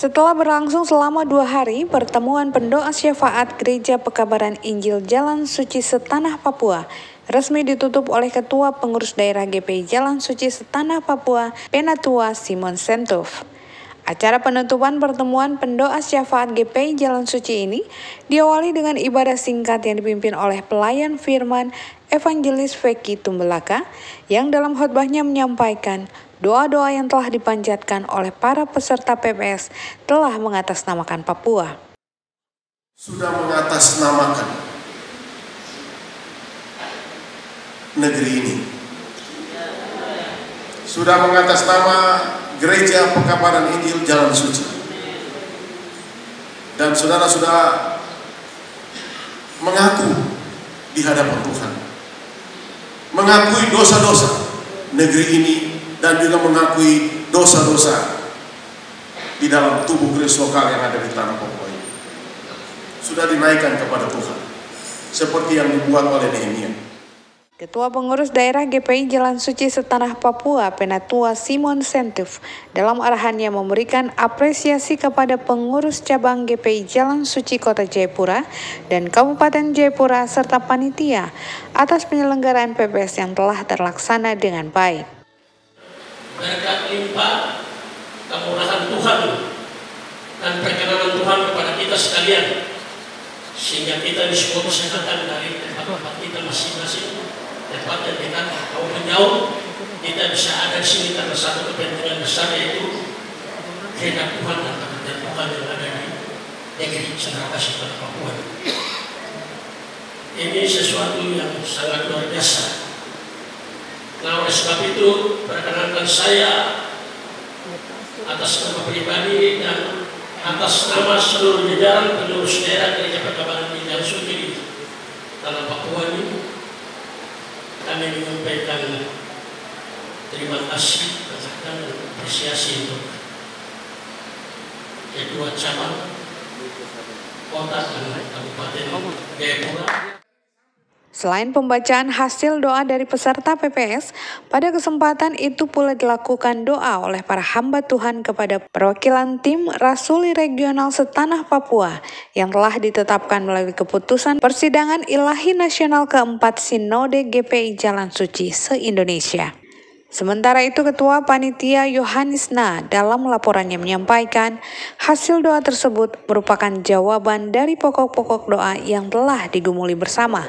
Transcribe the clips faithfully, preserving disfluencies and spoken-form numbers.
Setelah berlangsung selama dua hari, pertemuan pendoa syafaat Gereja Pekabaran Injil Jalan Suci Setanah Papua resmi ditutup oleh Ketua Pengurus Daerah G P I Jalan Suci Setanah Papua, Penatua Simon Sentuf. Acara penutupan pertemuan pendoa syafaat G P I Jalan Suci ini diawali dengan ibadah singkat yang dipimpin oleh pelayan firman Evangelis Veki Tumbelaka yang dalam khotbahnya menyampaikan doa-doa yang telah dipanjatkan oleh para peserta P P S telah mengatasnamakan Papua. Sudah mengatasnamakan negeri ini. Sudah mengatasnama Gereja Pekabaran Injil Jalan Suci. Dan saudara sudah mengaku di hadapan Tuhan. Mengakui dosa-dosa negeri ini dan juga mengakui dosa-dosa di dalam tubuh gereja lokal yang ada di tanah Papua ini. Sudah dinaikkan kepada Tuhan, seperti yang dibuat oleh Nehemia. Ketua Pengurus Daerah G P I Jalan Suci Setanah Papua, Penatua Simon Sentuf, dalam arahannya memberikan apresiasi kepada pengurus cabang G P I Jalan Suci Kota Jayapura dan Kabupaten Jayapura serta panitia atas penyelenggaraan P P S yang telah terlaksana dengan baik. Berkat limpah kemurahan Tuhan dan perkenanan Tuhan kepada kita sekalian, sehingga kita disebut kesehatan dari tempat-tempat kita masing-masing, tempat yang dekat atau menjauh, kita bisa ada di sini karena satu kepentingan besar, yaitu kehendak Tuhan dan pekerjaan Tuhan yang ada di negeri Saudara kasih pada Papua. Ini sesuatu yang sangat luar biasa. Nah, oleh sebab itu, perkenankan saya atas nama pribadi dan atas nama seluruh jajaran pengurus daerah Gereja Pekabaran Injil Jalan Suci di tanah Papua ini, kami menyampaikan terima kasih dan apresiasi untuk kedua cabang kota dan kabupaten Jayapura. Selain pembacaan hasil doa dari peserta P P S, pada kesempatan itu pula dilakukan doa oleh para hamba Tuhan kepada perwakilan tim Rasuli Regional Setanah Papua yang telah ditetapkan melalui keputusan Persidangan Ilahi Nasional keempat Sinode G P I Jalan Suci se-Indonesia. Sementara itu, Ketua Panitia Yohanes Na dalam laporannya menyampaikan hasil doa tersebut merupakan jawaban dari pokok-pokok doa yang telah digumuli bersama.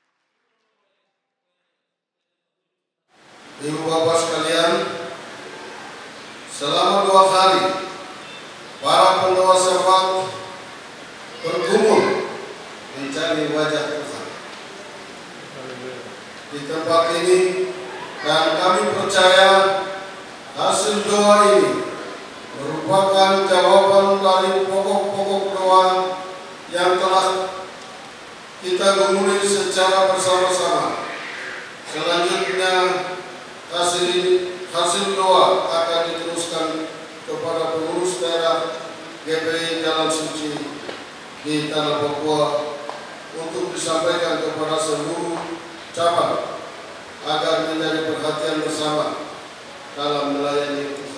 Ibu bapak sekalian, selama dua hari para pendoa syafaat bergumul mencari wajah Tuhan di tempat ini, dan kami percaya hasil doa ini merupakan jawaban dari pokok-pokok doa yang telah kita gumuli secara bersama-sama. Selanjutnya hasil ini, hasil doa akan diteruskan kepada pengurus daerah G P I Jalan Suci di tanah Papua untuk disampaikan kepada seluruh cabang agar menjadi perhatian bersama dalam melayani Tuhan.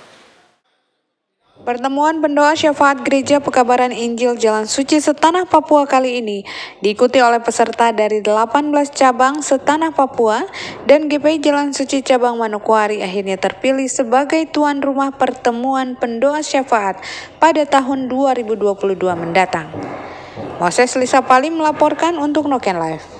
Pertemuan pendoa syafaat Gereja Pekabaran Injil Jalan Suci Setanah Papua kali ini diikuti oleh peserta dari delapan belas cabang Setanah Papua, dan G P I Jalan Suci Cabang Manokwari akhirnya terpilih sebagai tuan rumah pertemuan pendoa syafaat pada tahun dua ribu dua puluh dua mendatang. Moses Lisa Pali melaporkan untuk Noken Live.